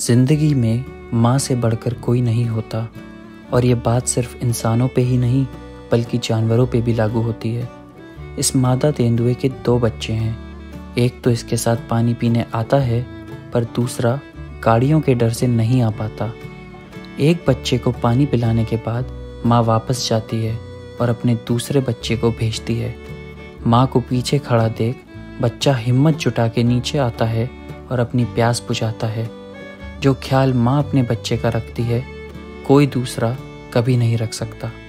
जिंदगी में माँ से बढ़कर कोई नहीं होता, और ये बात सिर्फ इंसानों पे ही नहीं बल्कि जानवरों पे भी लागू होती है। इस मादा तेंदुए के 2 बच्चे हैं। एक तो इसके साथ पानी पीने आता है, पर दूसरा गाड़ियों के डर से नहीं आ पाता। एक बच्चे को पानी पिलाने के बाद माँ वापस जाती है और अपने दूसरे बच्चे को भेजती है। माँ को पीछे खड़ा देख बच्चा हिम्मत जुटा के नीचे आता है और अपनी प्यास बुझाता है। जो ख्याल माँ अपने बच्चे का रखती है, कोई दूसरा कभी नहीं रख सकता।